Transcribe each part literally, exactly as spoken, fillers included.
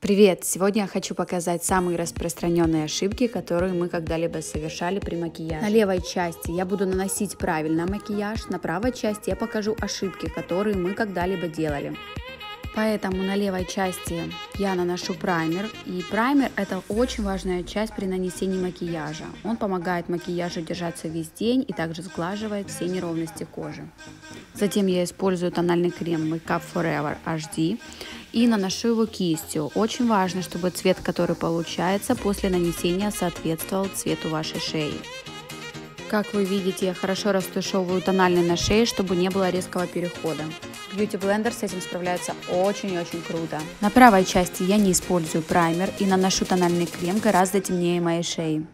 Привет! Сегодня я хочу показать самые распространенные ошибки, которые мы когда-либо совершали при макияже. На левой части я буду наносить правильно макияж, на правой части я покажу ошибки, которые мы когда-либо делали. Поэтому на левой части я наношу праймер, и праймер – это очень важная часть при нанесении макияжа. Он помогает макияжу держаться весь день и также сглаживает все неровности кожи. Затем я использую тональный крем Make Up Forever эйч ди и наношу его кистью. Очень важно, чтобы цвет, который получается после нанесения, соответствовал цвету вашей шеи. Как вы видите, я хорошо растушевываю тональный на шее, чтобы не было резкого перехода. Beauty Blender с этим справляется очень и очень круто. На правой части я не использую праймер и наношу тональный крем гораздо темнее моей шеи.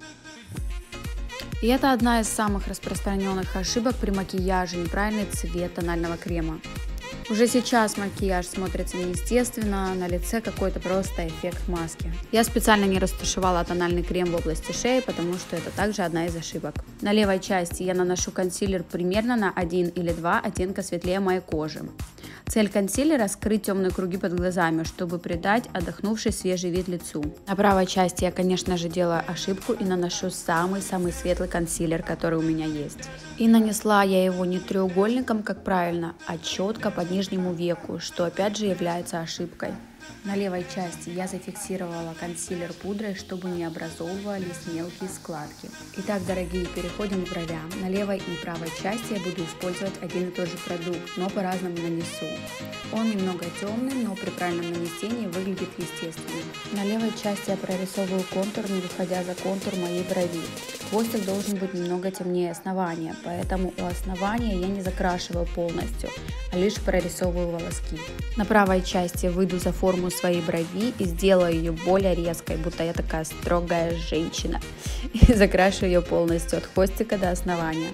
И это одна из самых распространенных ошибок при макияже – неправильный цвет тонального крема. Уже сейчас макияж смотрится неестественно, на лице какой-то просто эффект маски. Я специально не растушевала тональный крем в области шеи, потому что это также одна из ошибок. На левой части я наношу консилер примерно на один или два оттенка светлее моей кожи. Цель консилера – скрыть темные круги под глазами, чтобы придать отдохнувший свежий вид лицу. На правой части я, конечно же, делаю ошибку и наношу самый-самый светлый консилер, который у меня есть. И нанесла я его не треугольником, как правильно, а четко под нижнему веку, что опять же является ошибкой. На левой части я зафиксировала консилер пудрой, чтобы не образовывались мелкие складки. Итак, дорогие, переходим к бровям. На левой и правой части я буду использовать один и тот же продукт, но по-разному нанесу. Он немного темный, но при правильном нанесении выглядит естественно. На левой части я прорисовываю контур, не выходя за контур моей брови. Хвостик должен быть немного темнее основания, поэтому у основания я не закрашиваю полностью, а лишь прорисовываю волоски. На правой части выйду за форму своей брови и сделаю ее более резкой, будто я такая строгая женщина, и закрашу ее полностью от хвостика до основания.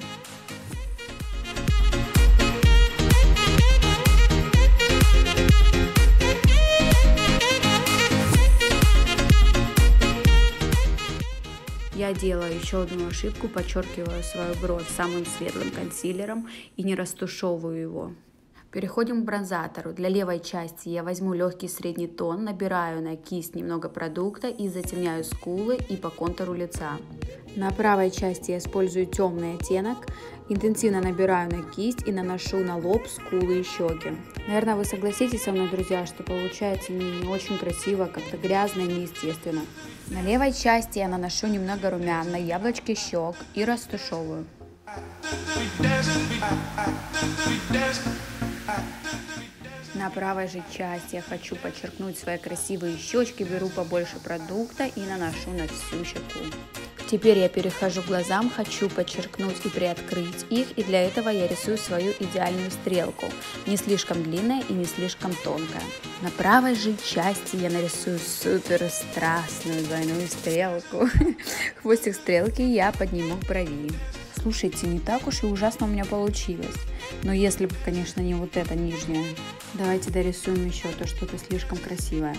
Я делаю еще одну ошибку, подчеркиваю свою бровь самым светлым консилером и не растушевываю его. Переходим к бронзатору. Для левой части я возьму легкий средний тон, набираю на кисть немного продукта и затемняю скулы и по контуру лица. На правой части я использую темный оттенок, интенсивно набираю на кисть и наношу на лоб, скулы и щеки. Наверное, вы согласитесь со мной, друзья, что получается не, не очень красиво, как-то грязно и неестественно. На левой части я наношу немного румян на яблочки щек и растушевываю. На правой же части я хочу подчеркнуть свои красивые щечки, беру побольше продукта и наношу на всю щеку. Теперь я перехожу к глазам, хочу подчеркнуть и приоткрыть их, и для этого я рисую свою идеальную стрелку, не слишком длинная и не слишком тонкая. На правой же части я нарисую супер страстную двойную стрелку. Хвостик стрелки я подниму к брови. Слушайте, не так уж и ужасно у меня получилось. Но если бы, конечно, не вот это нижнее. Давайте дорисуем еще, то что-то слишком красивое.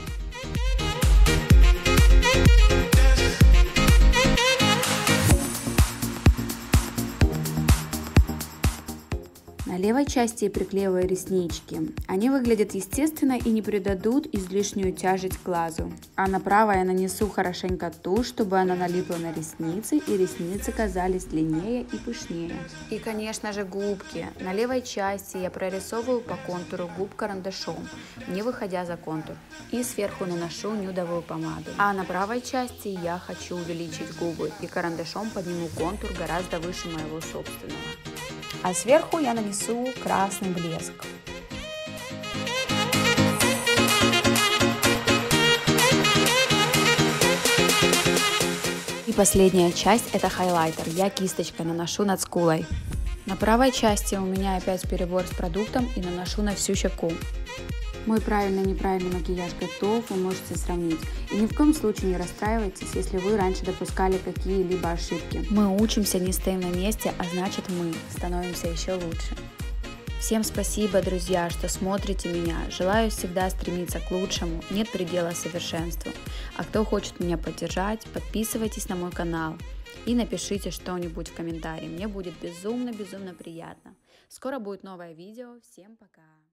На левой части я приклеиваю реснички. Они выглядят естественно и не придадут излишнюю тяжесть глазу. А на правой я нанесу хорошенько тушь, чтобы она налипла на ресницы и ресницы казались длиннее и пышнее. И, конечно же, губки. На левой части я прорисовываю по контуру губ карандашом, не выходя за контур. И сверху наношу нюдовую помаду. А на правой части я хочу увеличить губы и карандашом подниму контур гораздо выше моего собственного. А сверху я нанесу красный блеск. И последняя часть — это хайлайтер. Я кисточкой наношу над скулой. На правой части у меня опять перебор с продуктом и наношу на всю щеку. Мой правильно-неправильный макияж готов, вы можете сравнить. И ни в коем случае не расстраивайтесь, если вы раньше допускали какие-либо ошибки. Мы учимся, не стоим на месте, а значит мы становимся еще лучше. Всем спасибо, друзья, что смотрите меня. Желаю всегда стремиться к лучшему, нет предела совершенству. А кто хочет меня поддержать, подписывайтесь на мой канал и напишите что-нибудь в комментарии. Мне будет безумно-безумно приятно. Скоро будет новое видео. Всем пока!